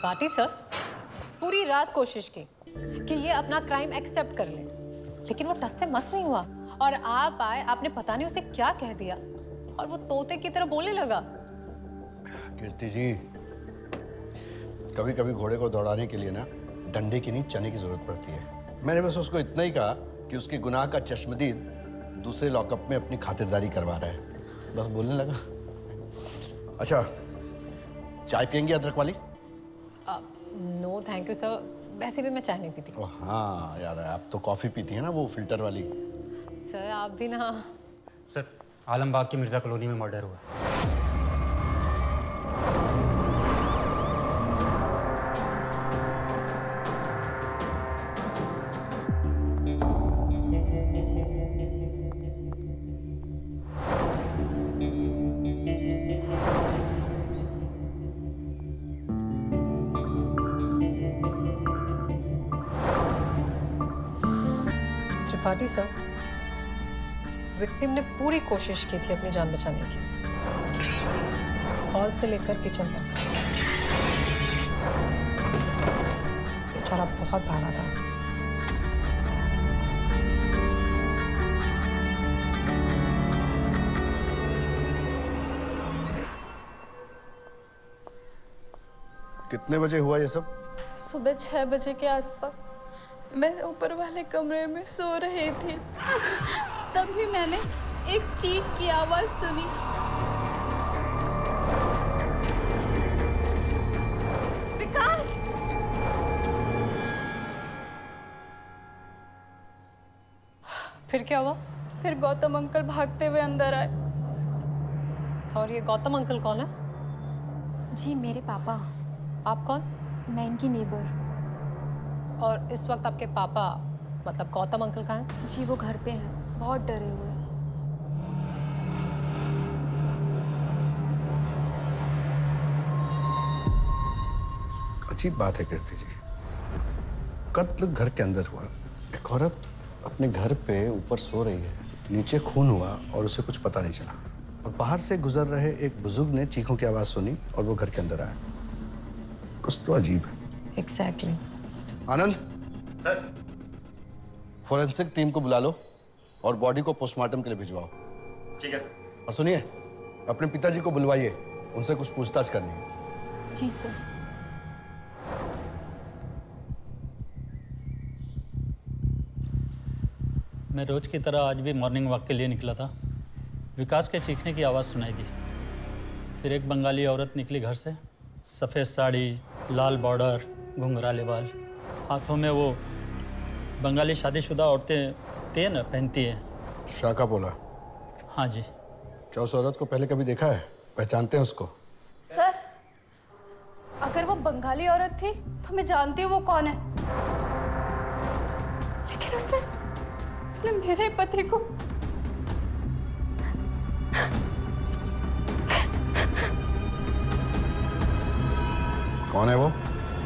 Tripathi sir, पूरी रात कोशिश की कि ये अपना क्राइम एक्सेप्ट कर ले, लेकिन वो टस से मस नहीं हुआ। और आप आए, आपने पता नहीं उसे क्या कह दिया और वो तोते की तरह बोलने लगा। कीर्ति जी, कभी कभी घोड़े को दौड़ाने के लिए ना डंडे की नहीं चने की जरूरत पड़ती है। मैंने बस उसको इतना ही कहा कि उसके गुनाह का चश्मदीद दूसरे लॉकअप में अपनी खातिरदारी करवा रहा है, बस बोलने लगा। अच्छा, चाय पियेंगी अदरक वाली? नो थैंक यू सर, वैसे भी मैं चाय नहीं पीती। ओह हाँ यार, आप तो कॉफी पीती हैं ना, वो फिल्टर वाली। सर आप भी ना। सर, आलमबाग की मिर्जा कॉलोनी में मर्डर हुआ। त्रिपाठी सर, विक्टिम ने पूरी कोशिश की थी अपनी जान बचाने की, हॉल से लेकर किचन तक। बेचारा बहुत भागा था। कितने बजे हुआ ये सब? सुबह 6 बजे के आसपास। मैं ऊपर वाले कमरे में सो रही थी, तभी मैंने एक चीख की आवाज सुनी। विकास! फिर क्या हुआ? फिर गौतम अंकल भागते हुए अंदर आए। और ये गौतम अंकल कौन है? जी मेरे पापा। आप कौन? मैं इनकी नेबर। और इस वक्त आपके पापा मतलब गौतम अंकल कहाँ हैं? जी वो घर पे हैं, बहुत डरे हुए हैं। अजीब बात है कीर्ति जी, कत्ल घर के अंदर हुआ। एक औरत अपने घर पे ऊपर सो रही है, नीचे खून हुआ और उसे कुछ पता नहीं चला, और बाहर से गुजर रहे एक बुजुर्ग ने चीखों की आवाज सुनी और वो घर के अंदर आया। कुछ तो अजीब है। Exactly. Anand sir, forensic team को बुला लो और बॉडी को पोस्टमार्टम के लिए भिजवाओ। ठीक है सर। और सुनिए, अपने पिताजी को बुलवाइए, उनसे कुछ पूछताछ करनी है। जी सर। मैं रोज की तरह आज भी मॉर्निंग वॉक के लिए निकला था। विकास के चीखने की आवाज़ सुनाई दी। फिर एक बंगाली औरत निकली घर से, सफ़ेद साड़ी, लाल बॉर्डर, घुंघराले बाल, हाथों में वो बंगाली शादीशुदा औरतें तेन पहनती हैं। शाका बोला? हाँ जी। क्या उस औरत को पहले कभी देखा है? पहचानते हैं उसको? सर, अगर वो बंगाली औरत थी तो मैं जानती हूँ वो कौन है, लेकिन उसने मेरे पति को। कौन है वो?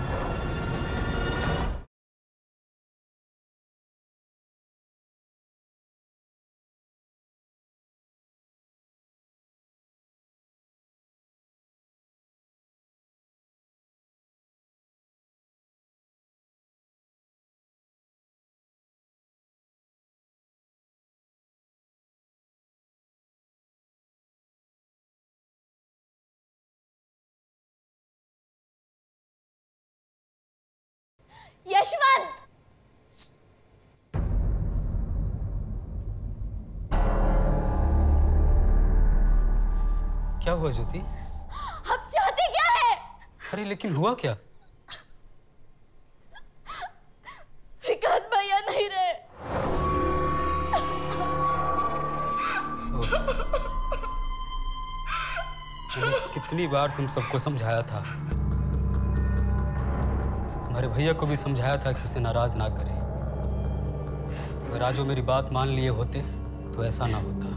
यशवंत! क्या हुआ ज्योति? आप चाहते क्या है? अरे लेकिन हुआ क्या? विकास भैया नहीं रहे। मैंने कितनी बार तुम सबको समझाया था, तुम्हारे भैया को भी समझाया था कि उसे नाराज ना करें। अगर आज वो मेरी बात मान लिए होते तो ऐसा ना होता।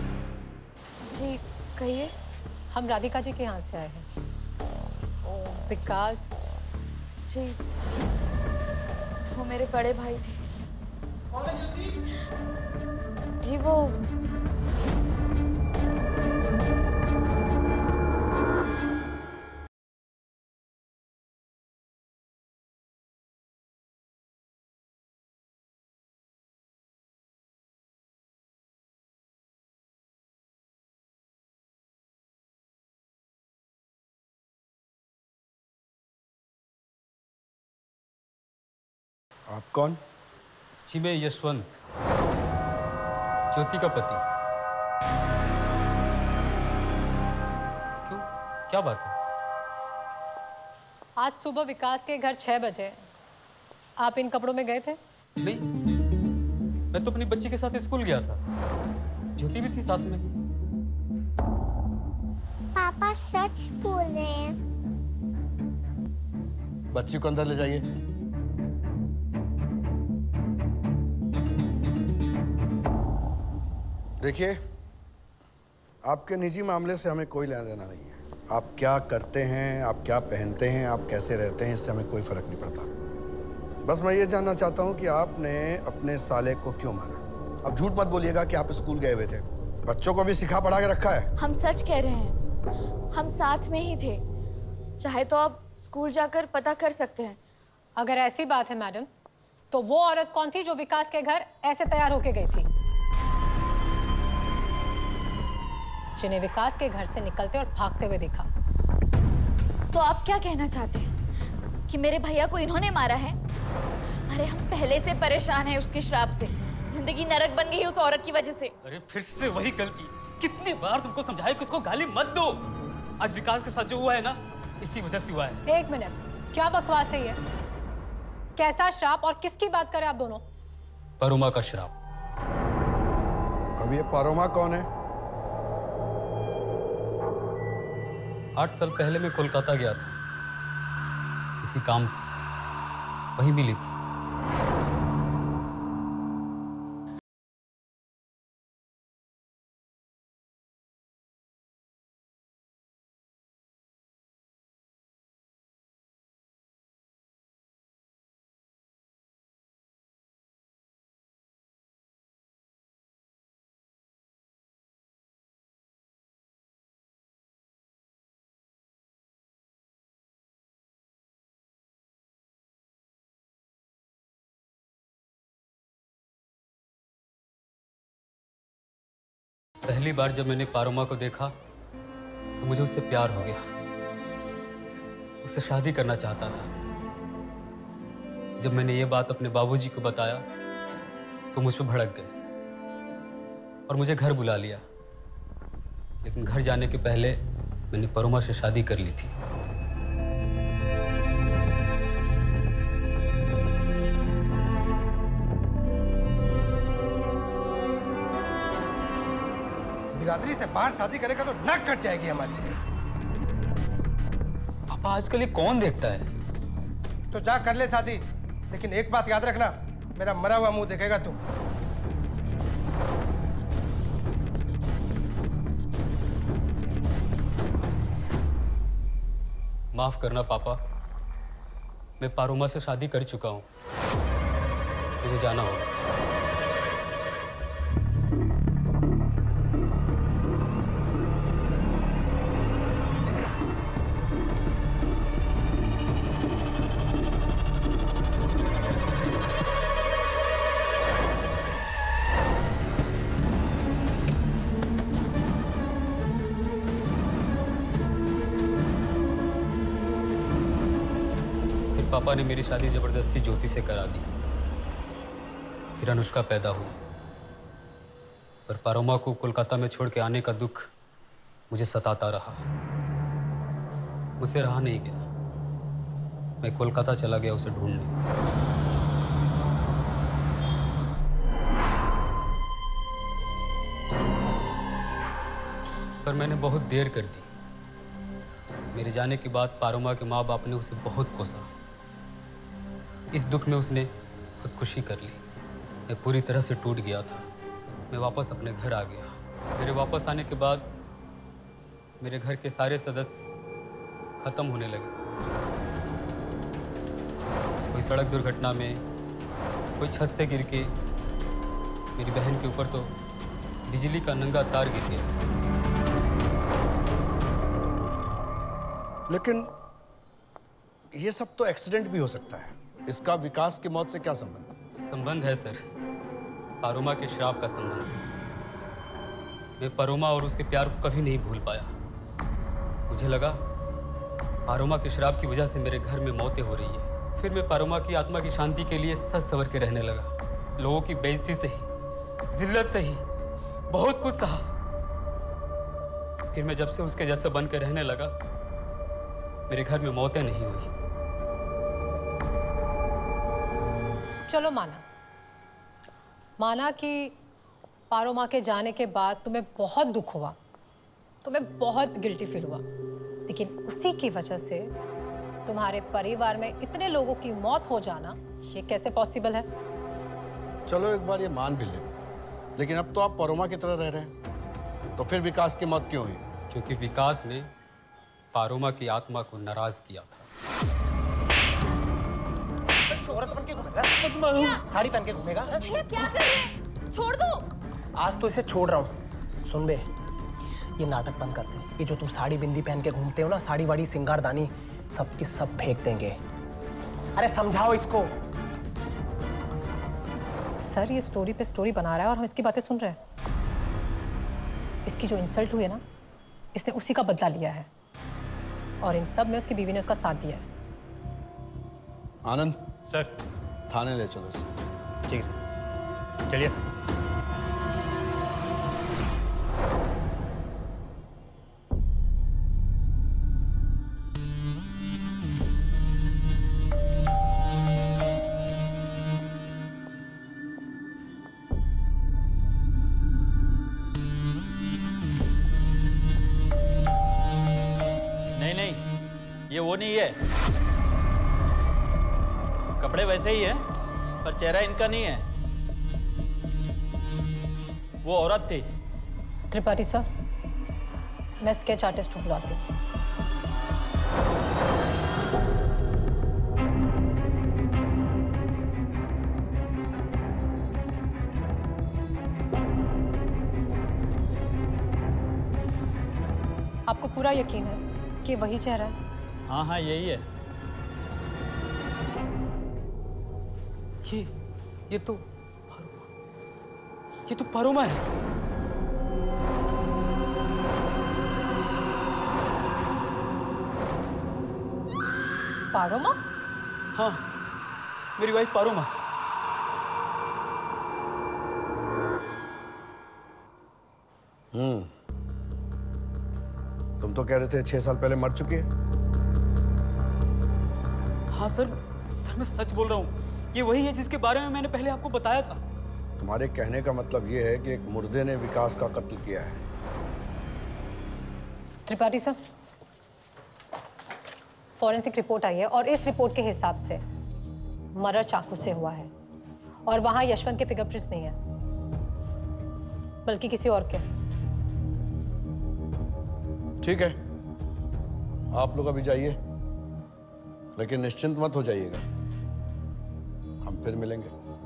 जी कहिए। हम राधिका जी के यहाँ से आए हैं। विकास जी, वो मेरे बड़े भाई थे। जी वो आप कौन? जी मैं यशवंत, ज्योति का पति। क्यों, क्या बात है? आज सुबह विकास के घर 6 बजे आप इन कपड़ों में गए थे? नहीं, मैं तो अपनी बच्ची के साथ स्कूल गया था, ज्योति भी थी साथ में। पापा सच बोल रहे हैं। बच्ची को अंदर ले जाइए। देखिए, आपके निजी मामले से हमें कोई लेना देना नहीं है। आप क्या करते हैं, आप क्या पहनते हैं, आप कैसे रहते हैं, इससे हमें कोई फर्क नहीं पड़ता। बस मैं ये जानना चाहता हूँ कि आपने अपने साले को क्यों मारा। अब झूठ मत बोलिएगा कि आप स्कूल गए हुए थे। बच्चों को भी सिखा पढ़ा के रखा है। हम सच कह रहे हैं, हम साथ में ही थे। चाहे तो आप स्कूल जाकर पता कर सकते हैं। अगर ऐसी बात है मैडम, तो वो औरत कौन थी जो विकास के घर ऐसे तैयार होके गई थी, जिन्हें विकास के घर से निकलते और भागते हुए देखा? तो आप क्या कहना चाहते हैं कि मेरे भैया को इन्होंने मारा है? अरे हम पहले से परेशान हैं उसके श्राप से। जिंदगी नरक बन गई है उस औरत की वजह से। अरे फिर से वही गलती। कितनी बार तुमको समझाया कि उसको गाली मत दो। आज विकास के साथ जो हुआ है ना, इसी वजह से हुआ है। 1 मिनट, क्या बकवास है ये? कैसा श्राप और किसकी बात करें आप दोनों? परोमा का श्राप। अब ये परोमा कौन है? 8 साल पहले मैं कोलकाता गया था किसी काम से, वहीं मिली थी। पहली बार जब मैंने पारोमा को देखा तो मुझे उससे प्यार हो गया। उससे शादी करना चाहता था। जब मैंने ये बात अपने बाबूजी को बताया तो मुझ पर भड़क गए और मुझे घर बुला लिया। लेकिन घर जाने के पहले मैंने परोमा से शादी कर ली थी। बिरादरी से बाहर शादी करेगा तो नाक कट जाएगी हमारी। पापा आजकल ये कौन देखता है? तो जा कर ले शादी, लेकिन एक बात याद रखना, मेरा मरा हुआ मुंह देखेगा तू। माफ करना पापा, मैं पारोमा से शादी कर चुका हूं। मुझे जाना होगा। पापा ने मेरी शादी जबरदस्ती ज्योति से करा दी। फिर अनुष्का पैदा हुई। पर पारोमा को कोलकाता में छोड़ के आने का दुख मुझे सताता रहा। मुझसे रहा नहीं गया। मैं कोलकाता चला गया उसे ढूंढने। पर मैंने बहुत देर कर दी। मेरे जाने के बाद पारोमा के माँ बाप ने उसे बहुत कोसा। इस दुख में उसने खुदकुशी कर ली। मैं पूरी तरह से टूट गया था। मैं वापस अपने घर आ गया। मेरे वापस आने के बाद मेरे घर के सारे सदस्य खत्म होने लगे। कोई सड़क दुर्घटना में, कोई छत से गिर के। मेरी बहन के ऊपर तो बिजली का नंगा तार गिर गया। लेकिन ये सब तो एक्सीडेंट भी हो सकता है। इसका विकास की मौत से क्या संबंध? संबंध है सर, पारोमा के श्राप का संबंध। मैं पारोमा और उसके प्यार को कभी नहीं भूल पाया। मुझे लगा पारोमा के श्राप की वजह से मेरे घर में मौतें हो रही है। फिर मैं पारोमा की आत्मा की शांति के लिए सच सवर के रहने लगा। लोगों की बेइज्जती से ही, जिल्लत से ही बहुत कुछ सहा। फिर मैं जब से उसके जैसा बन के रहने लगा, मेरे घर में मौतें नहीं हुई। चलो माना कि पारोमा के जाने के बाद तुम्हें बहुत दुख हुआ, तुम्हें बहुत गिल्टी फील हुआ, लेकिन उसी की वजह से तुम्हारे परिवार में इतने लोगों की मौत हो जाना, ये कैसे पॉसिबल है? चलो एक बार ये मान भी ले, लेकिन अब तो आप पारोमा की तरह रह रहे हैं, तो फिर विकास की मौत क्यों हुई? क्योंकि विकास ने पारोमा की आत्मा को नाराज किया था। औरत बन के घूमेगा, साड़ी पहन के घूमेगा। भैया क्या कर रहे हैं? छोड़ दो। आज तो इसे छोड़ रहा हूँ। सुन बे, ये नाटक बंद कर दे। ये जो तुम साड़ी बिंदी पहन के घूमते हो ना, साड़ी वाड़ी सिंगारदानी, सब की सब फेंक देंगे। अरे समझाओ इसको। सर ये स्टोरी पे स्टोरी बना रहा है और हम इसकी बातें सुन रहे हैं। इसकी जो इंसल्ट हुई है ना, इसने उसी का बदला लिया है, और इन सब में उसकी बीवी ने उसका साथ दिया है। आनंद सर, थाने ले चलो इसे। ठीक है सर, चलिए। नहीं, ये वो नहीं है। कपड़े वैसे ही हैं, पर चेहरा इनका नहीं है। वो औरत थी। त्रिपाठी सर, मैं स्केच आर्टिस्ट को बुलाती हूँ। आपको पूरा यकीन है कि वही चेहरा है? हाँ, यही है। ये तो पारोमा है। पारोमा? हाँ, मेरी वाइफ पारोमा। तुम तो कह रहे थे 6 साल पहले मर चुकी है। हाँ सर, मैं सच बोल रहा हूँ। ये वही है जिसके बारे में मैंने पहले आपको बताया था। तुम्हारे कहने का मतलब ये है कि एक मुर्दे ने विकास का कत्ल किया है। त्रिपाठी सर, फॉरेंसिक रिपोर्ट आई है और इस रिपोर्ट के हिसाब से मर्डर चाकू से हुआ है, और वहां यशवंत के फिंगरप्रिंट्स नहीं है, बल्कि किसी और के। ठीक है, आप लोग अभी जाइए, लेकिन निश्चिंत मत हो जाइएगा, हम फिर मिलेंगे।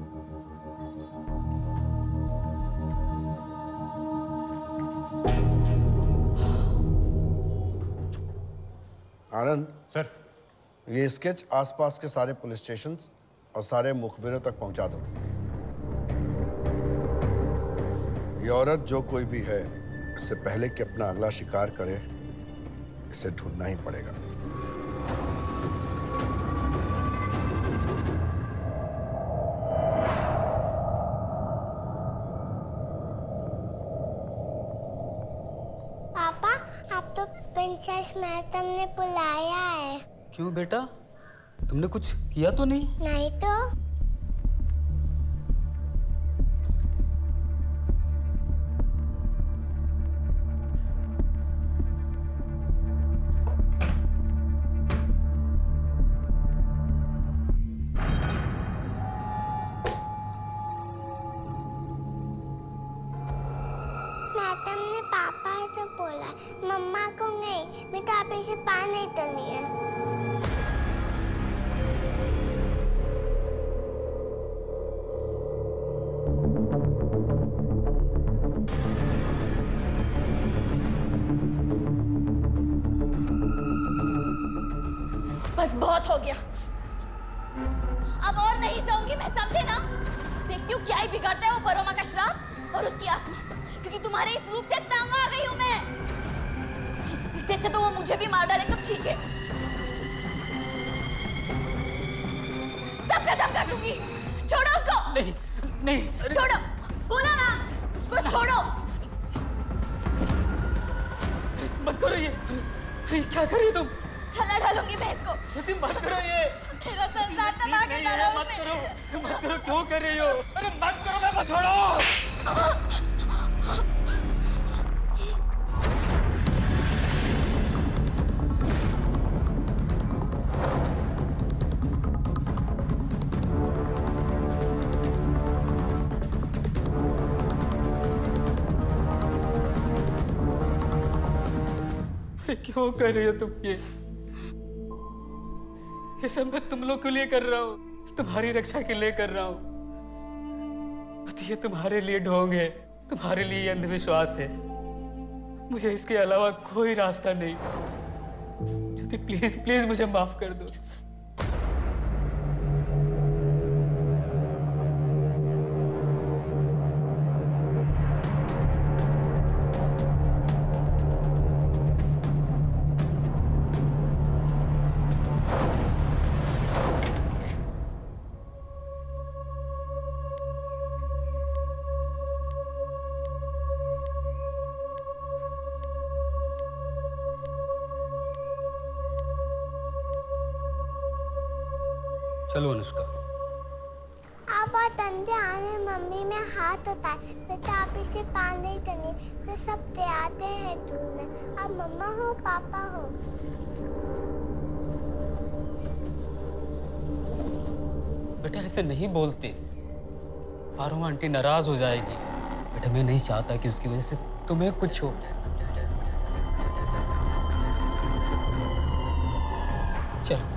आनंद सर, ये स्केच आसपास के सारे पुलिस स्टेशंस और सारे मुखबिरों तक पहुंचा दो। ये औरत जो कोई भी है, इससे पहले कि अपना अगला शिकार करे, इसे ढूंढना ही पड़ेगा। पापा, अब तो प्रिंसेस मैडम ने बुलाया है। क्यों बेटा, तुमने कुछ किया तो नहीं? नहीं तो। मैडम ने पापा से बोला, मम्मा को नहीं। मैं तो आप इसे पा नहीं तो नहीं है। बहुत हो गया, अब और नहीं सहूंगी मैं, समझे ना? देखती हूँ क्या ही बिगाड़ता है वो परोमा का श्राप और उसकी आत्मा, क्योंकि तुम्हारे इस रूप से तंग आ गई हूँ मैं। इससे अच्छा तो वो मुझे भी मार डाले तो ठीक है, सब खत्म कर दूंगी। छोड़ो उसको। नहीं नहीं छोड़ो, बोला ना, उसको छोड़ो। मत करो ये क्या कर रही हो तुम? छल्ला डालूंगी मैं इसको। तुम मत करो ये। मेरा संसार तबाह कर डाला मत करो, क्यों कर रही हो? अरे मत करो, मैं मत छोड़ो। क्यों कर रही हो तुम ये सब मैं तुम लोग के लिए कर रहा हूँ, तुम्हारी रक्षा के लिए कर रहा हूँ। ये तुम्हारे लिए ढोंग है, तुम्हारे लिए अंधविश्वास है, मुझे इसके अलावा कोई रास्ता नहीं। ज्योति प्लीज प्लीज मुझे माफ कर दो। चलो अनुष्का। आप और तंजे आने मम्मी में हाथ उठाए, बेटा आप इसे पाने ही नहीं, तो सब आते हैं ढूंढने। आप मम्मा हो पापा हो। बेटा ऐसे नहीं बोलते, पारोमा आंटी नाराज हो जाएगी। बेटा मैं नहीं चाहता कि उसकी वजह से तुम्हें कुछ हो। चल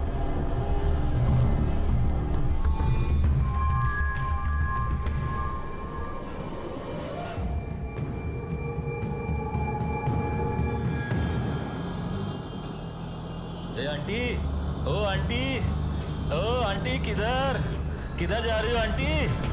आंटी, ओ आंटी, ओ आंटी, किधर किधर जा रही हो आंटी?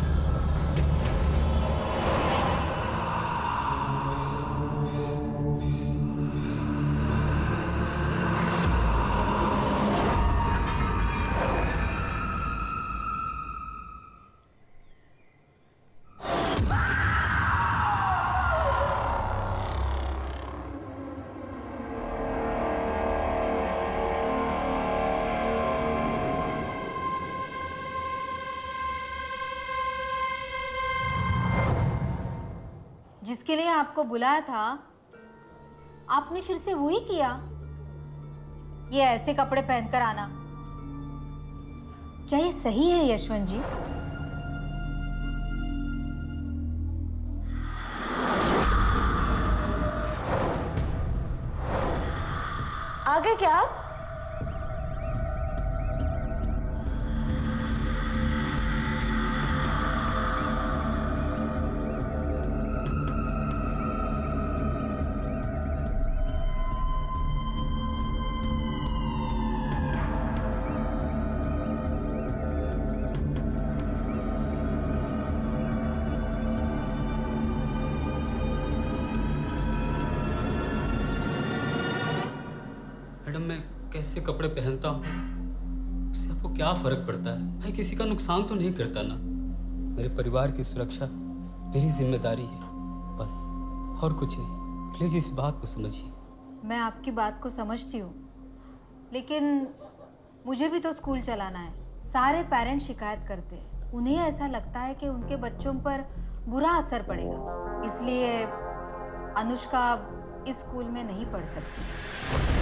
जिसके लिए आपको बुलाया था आपने फिर से वही किया। ये ऐसे कपड़े पहनकर आना, क्या ये सही है यशवंत जी? आ गए क्या आप? कैसे कपड़े पहनता हूँ उससे आपको क्या फर्क पड़ता है? भाई किसी का नुकसान तो नहीं करता ना। मेरे परिवार की सुरक्षा मेरी जिम्मेदारी है, बस और कुछ नहीं। प्लीज इस बात को समझिए। मैं आपकी बात को समझती हूँ, लेकिन मुझे भी तो स्कूल चलाना है। सारे पेरेंट्स शिकायत करते हैं, उन्हें ऐसा लगता है कि उनके बच्चों पर बुरा असर पड़ेगा, इसलिए अनुष्का इस स्कूल में नहीं पढ़ सकती।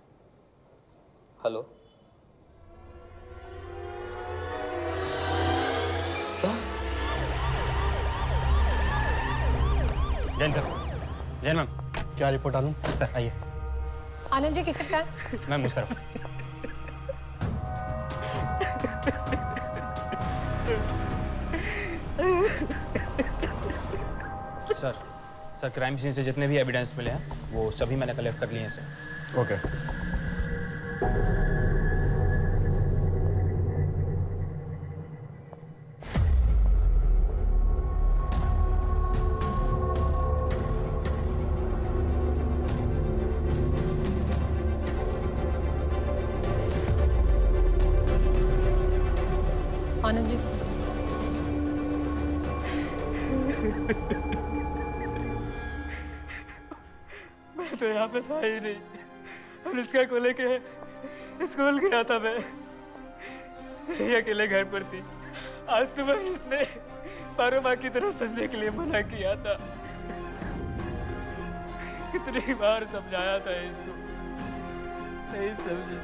Hello, Jain sir, Jain ma'am. क्या रिपोर्ट आलूं? सर आइए। आनंद जी किचन का है? मैम उस तरफ। सर क्राइम सीन से जितने भी एविडेंस मिले हैं वो सभी मैंने कलेक्ट कर लिए हैं सर। ओके। आनंद जी मैं तो यहाँ पे था ही नहीं। अनुष्का को लेके स्कूल गया था मैं। ये अकेले घर पर थी। आज सुबह इसने पारोमा की तरह सजने के लिए मना किया था। कितनी बार समझाया था इसको, नहीं समझी।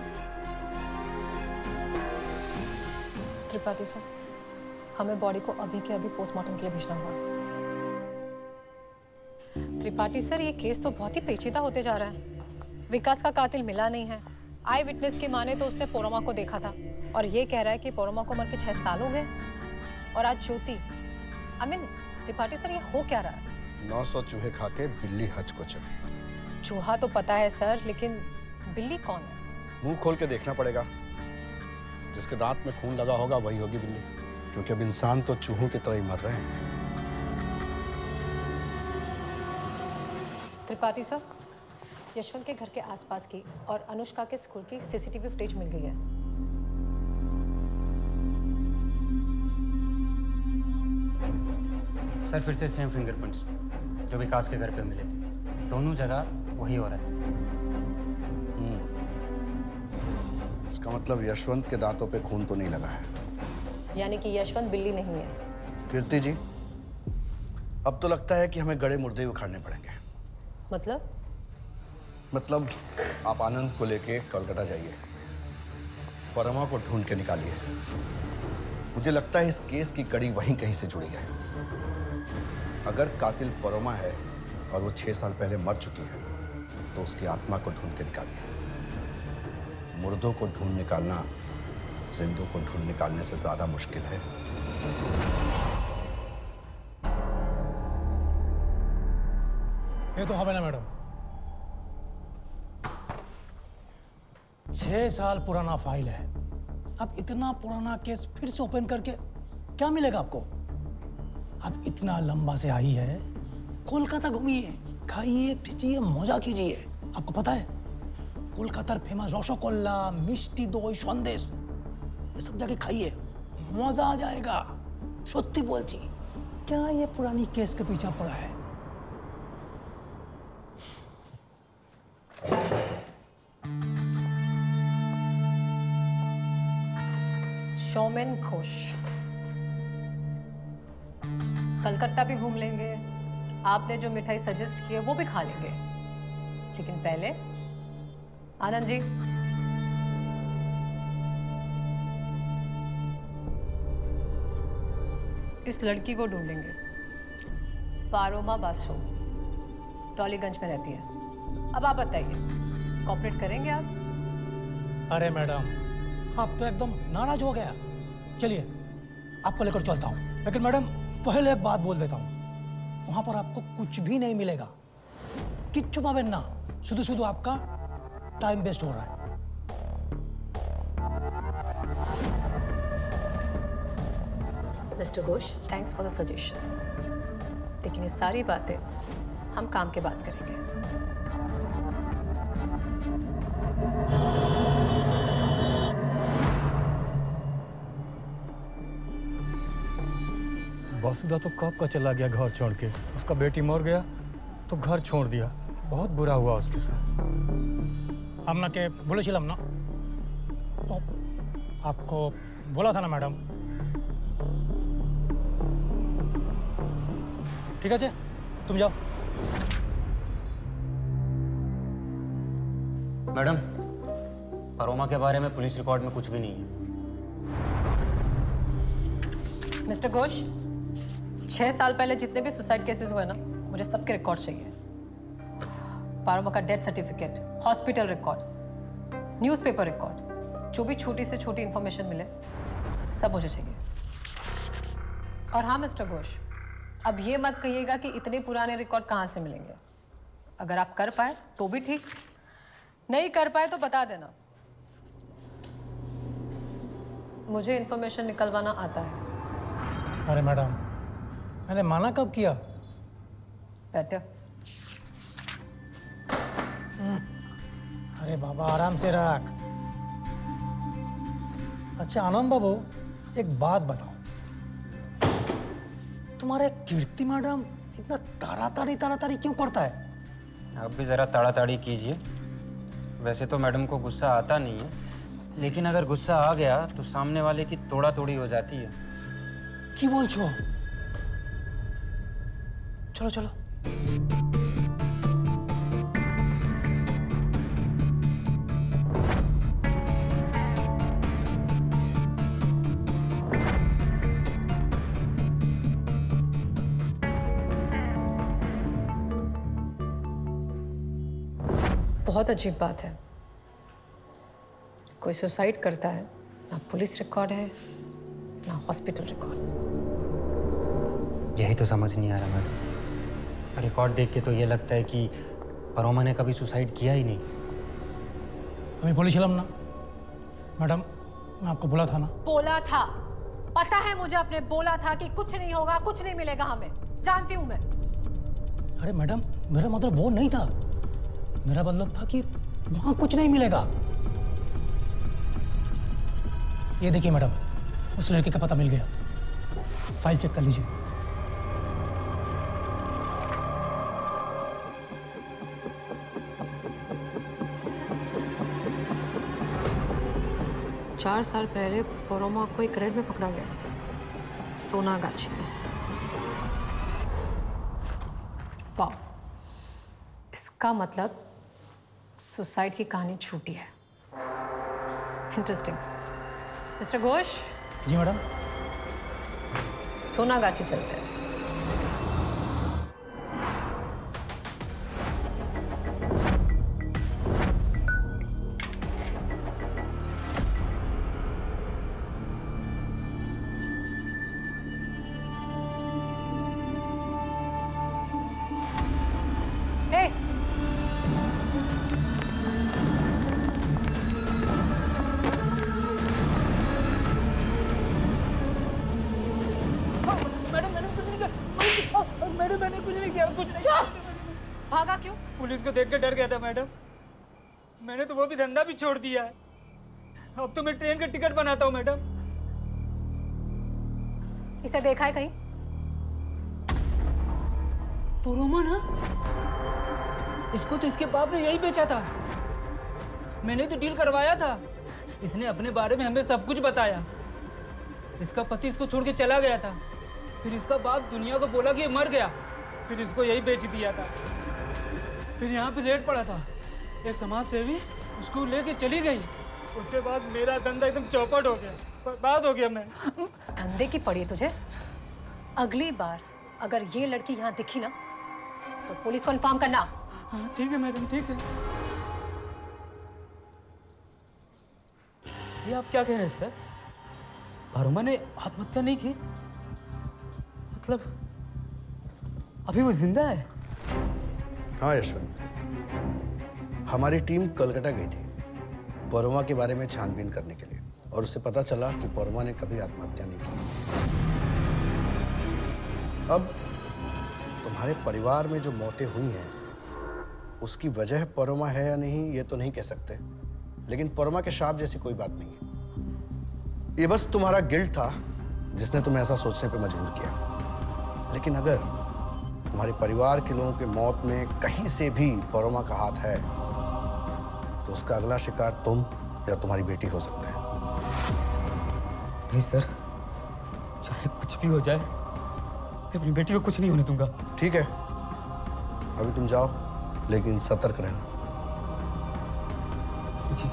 त्रिपाठी सर, हमें बॉडी को अभी के अभी पोस्टमार्टम के लिए भेजना होगा। त्रिपाठी सर, ये केस तो बहुत ही पेचीदा होते जा रहा है। विकास का कातिल मिला नहीं है। आई विटनेस की माने तो उसने पोरोमा को देखा था और ये कह रहा है कि पोरोमा को मर के 6 साल हो गए और आज ज्योति। त्रिपाठी सर, ये हो क्या रहा है? 900 चूहे खा के बिल्ली हज को चली। चूहा तो पता है सर, लेकिन बिल्ली कौन है? मुंह खोल के देखना पड़ेगा। जिसके दांत में खून लगा होगा वही होगी बिल्ली, क्योंकि अब इंसान तो चूहों की तरह ही मर रहे हैं। त्रिपाठी सर, यशवंत के घर के आसपास की और अनुष्का के स्कूल की सीसीटीवी फुटेज मिल गई है। सर फिर से सेम फिंगरप्रिंट्स जो विकास के घर पे मिले थे, दोनों जगह वही औरत है। इसका मतलब यशवंत के दांतों पे खून तो नहीं लगा है। यानी कि यशवंत बिल्ली नहीं है। कीर्ति जी, अब तो लगता है कि हमें गड़े मुर्दे उखाड़ने पड़ेंगे। मतलब आप आनंद को लेके कोलकाता जाइए, परमा को ढूंढ के निकालिए। मुझे लगता है इस केस की कड़ी वहीं कहीं से जुड़ी है। अगर कातिल परमा है और वो 6 साल पहले मर चुकी है, तो उसकी आत्मा को ढूंढ के निकालिए। मुर्दों को ढूंढ निकालना जिंदों को ढूंढ निकालने से ज्यादा मुश्किल है। ये तो हमें ना मैडम, 6 साल पुराना फाइल है। अब इतना पुराना केस फिर से ओपन करके क्या मिलेगा आपको? अब इतना लंबा से आई है, कोलकाता घूमिए, खाइए पीजिए, मजा कीजिए। आपको पता है कोलकातार फेमस रसगोल्ला, मिष्टी दई, संदेश, ये सब जाके खाइए, मजा आ जाएगा। सत्य बोलছি, क्या ये पुरानी केस के पीछे पड़ा है? शोमेन घोष। कलकत्ता भी घूम लेंगे, आपने जो मिठाई सजेस्ट की है वो भी खा लेंगे, लेकिन पहले आनंद जी, इस लड़की को ढूंढेंगे। पारोमा बासु, टॉलीगंज में रहती है। अब आप बताइए, कोऑपरेट करेंगे आप? अरे मैडम, आप तो एकदम नाराज हो गया। चलिए आपको लेकर चलता हूँ, लेकिन मैडम पहले एक बात बोल देता हूँ, वहां पर आपको कुछ भी नहीं मिलेगा। किच्छु पाबेन ना, शुद्ध आपका टाइम वेस्ट हो रहा है। Mister Ghosh, thanks for the suggestion, लेकिन ये सारी बातें हम काम के बाद करेंगे। वासुदा तो कब का चला गया घर छोड़ के। उसका बेटी मर गया तो घर छोड़ दिया। बहुत बुरा हुआ उसके साथ। हमना के बोलेছিলাম ना, आपको बोला था ना मैडम। ठीक है, तुम जाओ। मैडम, परोमा के बारे में पुलिस रिकॉर्ड में कुछ भी नहीं है। मिस्टर घोष, 6 साल पहले जितने भी सुसाइड केसेस हुए ना, मुझे सबके रिकॉर्ड चाहिए। पारोमा का death certificate, hospital record, newspaper record, जो भी छोटी से छोटी इंफॉर्मेशन मिले सब मुझे चाहिए। और हाँ मिस्टर घोष, अब ये मत कहिएगा कि इतने पुराने रिकॉर्ड कहाँ से मिलेंगे। अगर आप कर पाए तो भी ठीक, नहीं कर पाए तो बता देना। मुझे इंफॉर्मेशन निकलवाना आता है। अरे मैडम, मैंने माना कब किया? बैठो। अरे बाबा आराम से रख। अच्छा आनंद बाबू, एक बात बताओ, तुम्हारे कीर्ति मैडम इतना ताड़ाताड़ी क्यों करता है? आप भी जरा ताड़ाताड़ी कीजिए। वैसे तो मैडम को गुस्सा आता नहीं है, लेकिन अगर गुस्सा आ गया तो सामने वाले की तोड़ा तोड़ी हो जाती है। की बोल छो? चलो चलो। बहुत अजीब बात है, कोई सुसाइड करता है, ना पुलिस रिकॉर्ड है ना हॉस्पिटल रिकॉर्ड। यही तो समझ नहीं आ रहा मैडम। रिकॉर्ड देख के तो ये लगता है कि परोमा ने कभी सुसाइड किया ही नहीं। हमें पुलिस चलम ना मैडम, मैं आपको बोला था ना। बोला था, पता है मुझे, आपने बोला था कि कुछ नहीं होगा, कुछ नहीं मिलेगा हमें, जानती हूं मैं। अरे मैडम, मेरा मतलब वो नहीं था। मेरा मतलब था कि वहां कुछ नहीं मिलेगा। ये देखिए मैडम, उस लड़के का पता मिल गया। फाइल चेक कर लीजिए। चार साल पहले परोमा को एक रेड में पकड़ा गया, सोनागाछी में। वाह, इसका मतलब सुसाइड की कहानी छूटी है। इंटरेस्टिंग। मिस्टर घोष। जी मैडम। सोनागाछी चलते हैं। भागा क्यों? पुलिस को देख के डर गया था मैडम। मैंने तो वो भी धंधा भी छोड़ दिया है। अब तो मैं ट्रेन का टिकट बनाता हूँ मैडम। इसे देखा है कहीं? परोमा ना, इसको तो इसके बाप ने यही बेचा था। मैंने तो डील करवाया था। इसने अपने बारे में हमें सब कुछ बताया। इसका पति इसको छोड़ के चला गया था, फिर इसका बाप दुनिया को बोला कि ये मर गया, फिर इसको यही बेच दिया था। फिर यहाँ पे रेड पड़ा था, एक समाज सेवी उसको लेके चली गई। उसके बाद मेरा धंधा एकदम चौपट हो गया, बर्बाद हो गया मैं। धंधे की पड़ी तुझे? अगली बार अगर ये लड़की यहाँ दिखी ना तो पुलिस को इन्फॉर्म करना। हाँ ठीक है मैडम, ठीक है। ये आप क्या कह रहे हैं सर? परोमा ने आत्महत्या नहीं की? मतलब अभी वो जिंदा है? हाँ यशवंत, हमारी टीम कोलकाता गई थी परोमा के बारे में छानबीन करने के लिए, और उससे पता चला कि परोमा ने कभी आत्महत्या नहीं की। अब तुम्हारे परिवार में जो मौतें हुई हैं उसकी वजह परोमा है या नहीं ये तो नहीं कह सकते, लेकिन परोमा के श्राप जैसी कोई बात नहीं है। ये बस तुम्हारा गिल्ट था जिसने तुम्हें ऐसा सोचने पे मजबूर किया। लेकिन अगर तुम्हारे परिवार के लोगों की मौत में कहीं से भी परोमा का हाथ है तो उसका अगला शिकार तुम या तुम्हारी बेटी हो सकता है। नहीं सर, चाहे कुछ भी हो जाए मैं अपनी बेटी को कुछ नहीं होने दूंगा। ठीक है, अभी तुम जाओ, लेकिन सतर्क रहना। जी।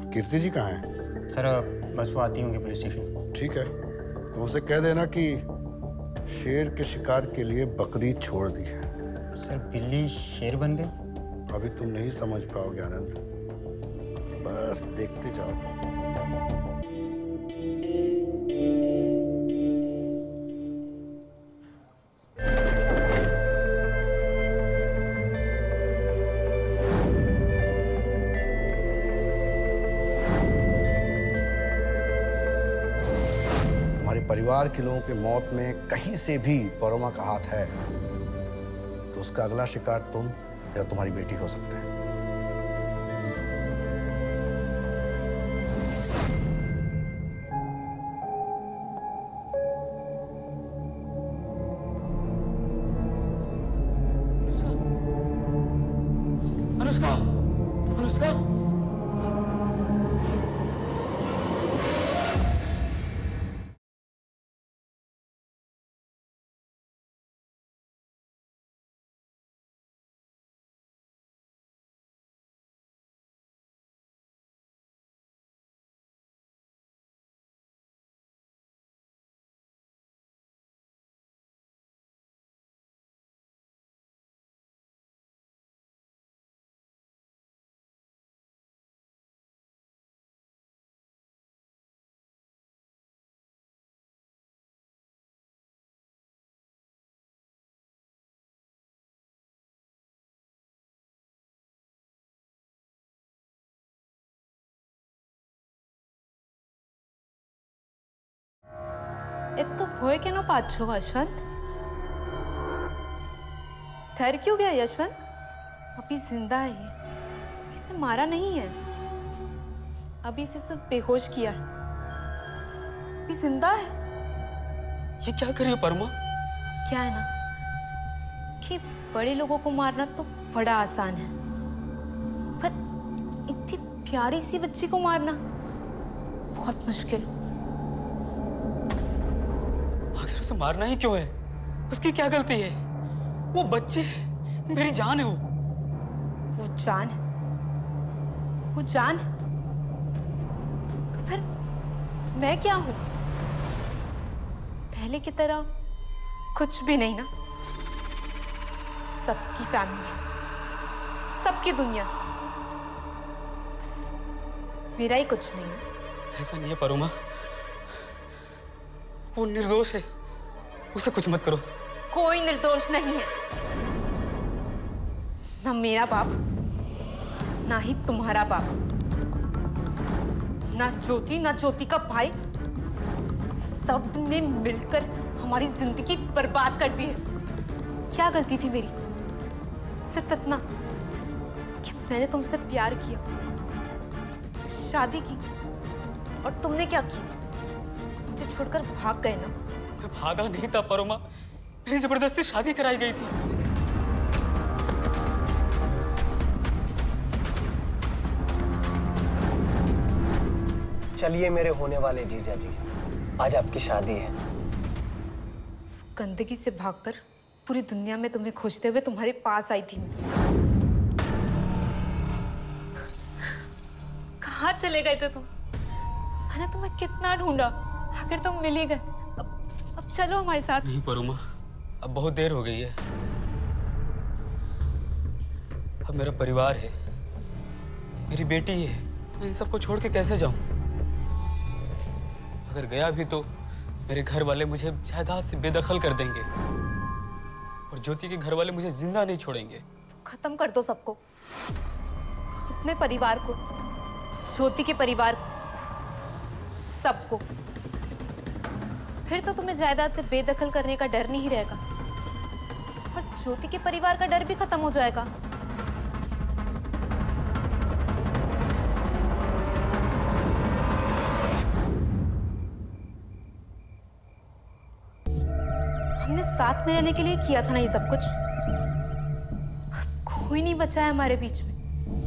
कीर्ति जी कहाँ हैं? सर बस वो आती होंगी पुलिस स्टेशन। ठीक है, तो उनसे कह देना कि शेर के शिकार के लिए बकरी छोड़ दी है। सर बिल्ली शेर बन गई? अभी तुम नहीं समझ पाओगे आनंद, बस देखते जाओ। परिवार के लोगों की मौत में कहीं से भी परोमा का हाथ है तो उसका अगला शिकार तुम या तुम्हारी बेटी हो सकते हैं। अनुष्का, अनुष्का, तो भय केनो पाछो यशवंत? ठहर क्यों गया यशवंत? अभी जिंदा है ये, इसे मारा नहीं है, अभी इसे सिर्फ बेहोश किया है, अभी जिंदा है। ये क्या कर रही है परमा? क्या है ना कि बड़े लोगों को मारना तो बड़ा आसान है, पर इतनी प्यारी सी बच्ची को मारना बहुत मुश्किल। आखिर उसे मारना ही क्यों है? उसकी क्या गलती है? वो बच्ची मेरी जान है। वो जान? वो जान? तो फिर मैं क्या हूं? पहले की तरह कुछ भी नहीं ना? सबकी फैमिली, सबकी दुनिया, मेरा ही कुछ नहीं है। ऐसा नहीं है परोमा, वो निर्दोष है, उसे कुछ मत करो। कोई निर्दोष नहीं है, ना मेरा बाप, ना ही तुम्हारा बाप, ना ज्योति, ना ज्योति का भाई, सब ने मिलकर हमारी जिंदगी बर्बाद कर दी है। क्या गलती थी मेरी? सिर्फ इतना कि मैंने तुमसे प्यार किया, शादी की, और तुमने क्या किया? मुझे छोड़कर भाग गए ना? मैं भागा नहीं था परोमा, मेरी जबरदस्ती शादी कराई गई थी। चलिए मेरे होने वाले जीजा जी, आज आपकी शादी है। गंदगी से भागकर पूरी दुनिया में तुम्हें खोजते हुए तुम्हारे पास आई थी मैं। कहाँ चले गए थे तुम? मैंने तुम्हें कितना ढूंढा, आखिर तुम मिल ही गए। अब चलो हमारे साथ। नहीं परोमा, अब बहुत देर हो गई है। अब मेरा परिवार है, मेरी बेटी है, मैं इन सबको छोड़ के कैसे जाऊं? अगर गया भी तो मेरे घर वाले मुझे जायदाद से बेदखल कर देंगे और ज्योति के घर वाले मुझे जिंदा नहीं छोड़ेंगे। खत्म कर दो सबको, अपने परिवार को, ज्योति के परिवार को, सबको। फिर तो तुम्हें जायदाद से बेदखल करने का डर नहीं रहेगा और ज्योति के परिवार का डर भी खत्म हो जाएगा। हमने साथ में रहने के लिए किया था ना ये सब कुछ। कोई नहीं बचा है हमारे बीच में।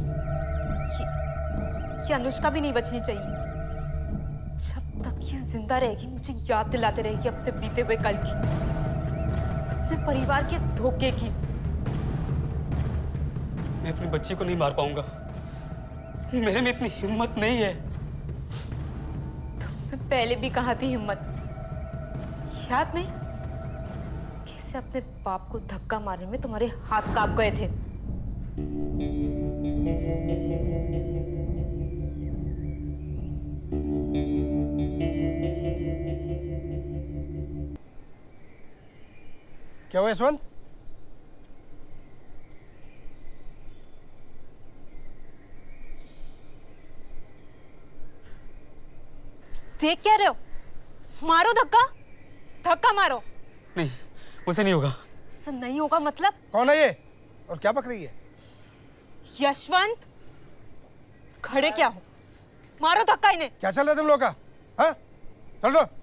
ये अनुष्का भी नहीं बचनी चाहिए। जब तक ये जिंदा रहेगी मुझे याद दिलाते रहेगी अपने बीते हुए कल की, अपने परिवार के धोखे की। मैं अपनी बच्ची को नहीं मार पाऊंगा, मेरे में इतनी हिम्मत नहीं है। तुमने पहले भी कहा थी हिम्मत, याद नहीं? कैसे अपने बाप को धक्का मारने में तुम्हारे हाथ कांप गए थे। क्या हुआ यशवंत? देख क्या रहे हो? मारो धक्का, धक्का मारो। नहीं, मुझसे नहीं होगा। नहीं होगा मतलब? कौन है ये और क्या पक रही है? यशवंत, खड़े क्या हो? मारो धक्का इन्हें। क्या चल रहा है तुम लोग का? हाँ? चल दो।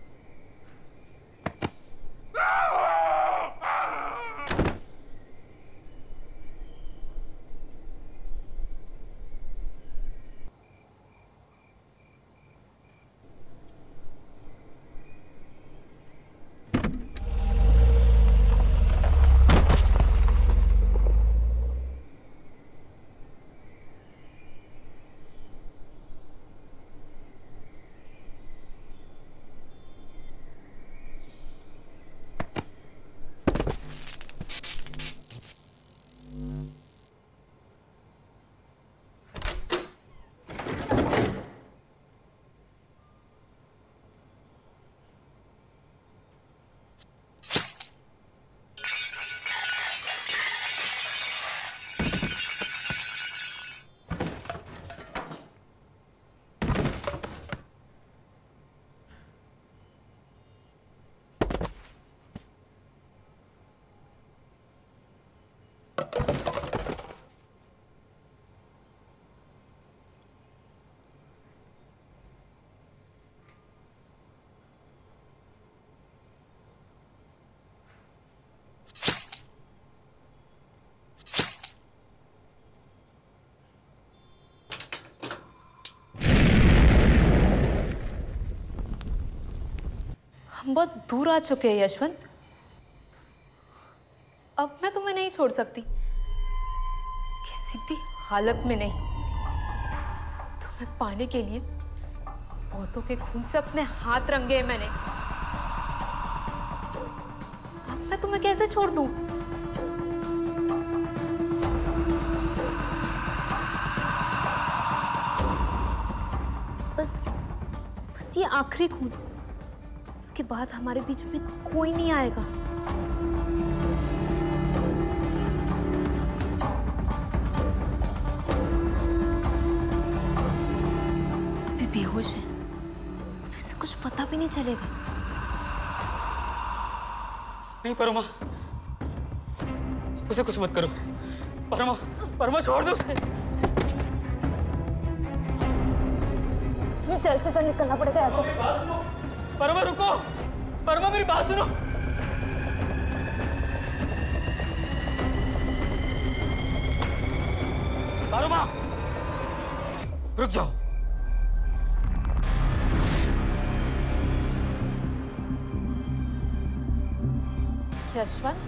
हम बहुत दूर आ चुके हैं यशवंत। अब मैं तुम्हें नहीं छोड़ सकती, किसी भी हालत में नहीं। तुम्हें पाने के लिए बहुतों के खून से अपने हाथ रंगे हैं मैंने। अब मैं तुम्हें कैसे छोड़ दूं? बस ये आखिरी खून, उसके बाद हमारे बीच में कोई नहीं आएगा। अभी बेहोश है, उसे कुछ पता भी नहीं चलेगा। नहीं परमा, उसे कुछ मत करो। परमा, परमा छोड़ दो उसे। जल्द से जल्द निकलना पड़ेगा यहाँ से। परमा रुको, परमा मेरी बात सुनो। परमा रुक जाओ। यशवंत,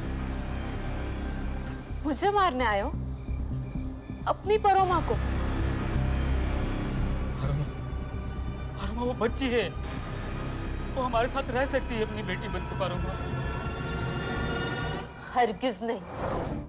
मुझे मारने आए हो? अपनी परोमा को? परमा वो बच्ची है, वो हमारे साथ रह सकती है अपनी बेटी बनकर। परमा हरगिज नहीं।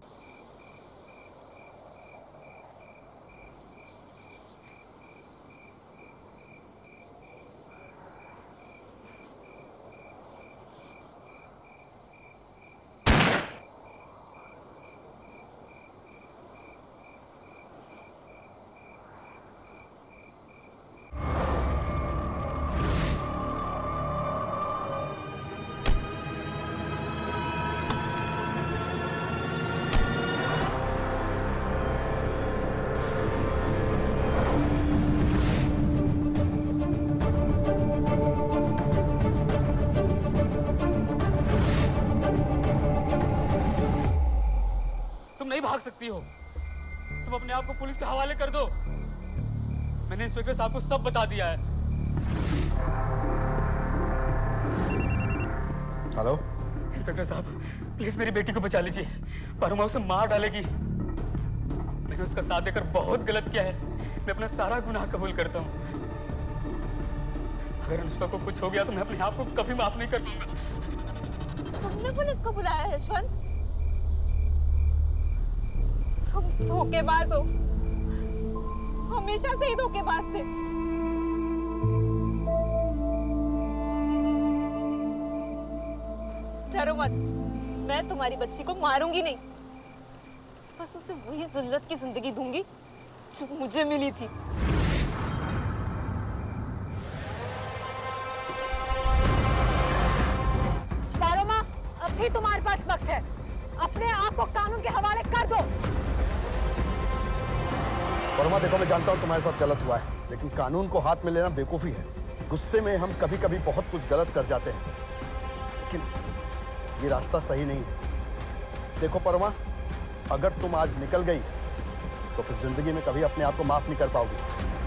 नहीं भाग सकती हो, तुम अपने आप को पुलिस के हवाले कर दो। मैंने इंस्पेक्टर साहब को सब बता दिया है। हेलो इंस्पेक्टर साहब, प्लीज मेरी बेटी को बचा लीजिए। परमा उसे मार डालेगी। मैंने उसका साथ देकर बहुत गलत किया है। मैं अपना सारा गुनाह कबूल करता हूँ। अगर अनुष्का को कुछ हो गया तो मैं अपने आप को कभी माफ नहीं कर पाऊंगा। तुमने पुलिस को बुलाया है यशवंत? तुम धोखेबाज हो, हमेशा से ही धोखेबाज थे। डरो मत, मैं तुम्हारी बच्ची को मारूंगी नहीं, बस उसे वही जिल्लत की जिंदगी दूंगी जो मुझे मिली थी। पारोमा, अब भी तुम्हारे पास वक्त है, अपने आप को कानून के हवाले कर दो। परमा देखो, मैं जानता हूँ तुम्हारे साथ गलत हुआ है, लेकिन कानून को हाथ में लेना बेवकूफी है। गुस्से में हम कभी कभी बहुत कुछ गलत कर जाते हैं, लेकिन ये रास्ता सही नहीं है। देखो परमा, अगर तुम आज निकल गई तो फिर जिंदगी में कभी अपने आप को माफ नहीं कर पाओगी।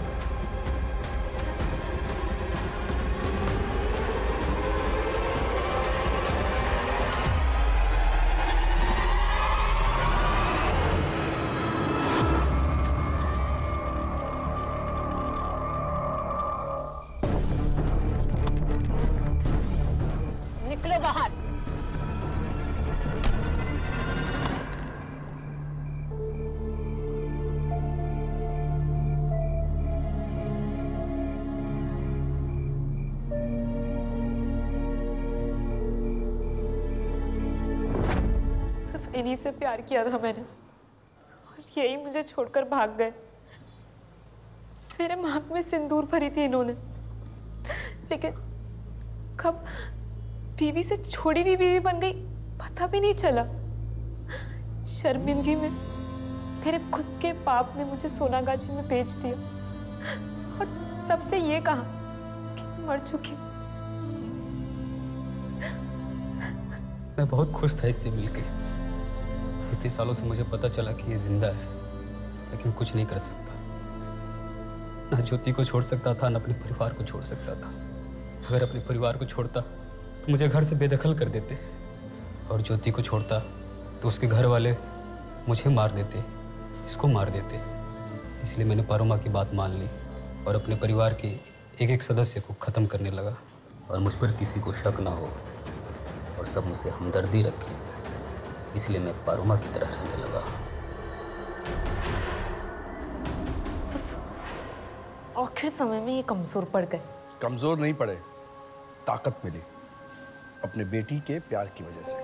निकलो बाहर। इन्हीं से प्यार किया था मैंने, और यही मुझे छोड़कर भाग गए। मेरे मांग में सिंदूर भरी थी इन्होंने, लेकिन कब बीवी से छोड़ी हुई बीवी बन गई पता भी नहीं चला। शर्मिंदगी में मेरे खुद के पाप ने मुझे सोनागाछी में बेच दिया, और सबसे ये कहा कि मर चुकी। मैं बहुत खुश था इससे मिलके। इतने सालों से मुझे पता चला कि ये जिंदा है, लेकिन कुछ नहीं कर सकता। ना ज्योति को छोड़ सकता था, ना अपने परिवार को छोड़ सकता था। अगर अपने परिवार को छोड़ता तो मुझे घर से बेदखल कर देते, और ज्योति को छोड़ता तो उसके घर वाले मुझे मार देते, इसको मार देते। इसलिए मैंने पारोमा की बात मान ली और अपने परिवार के एक एक सदस्य को ख़त्म करने लगा, और मुझ पर किसी को शक ना हो और सब मुझसे हमदर्दी रखें। इसलिए मैं पारोमा की तरह रहने लगा। आखिर समय में ये कमजोर पड़ गए। कमजोर नहीं पड़े, ताकत मिली अपने बेटी के प्यार की वजह से।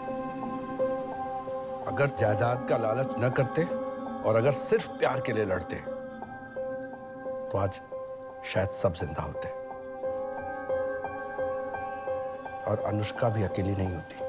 अगर जायदाद का लालच न करते और अगर सिर्फ प्यार के लिए लड़ते तो आज शायद सब जिंदा होते, और अनुष्का भी अकेली नहीं होती।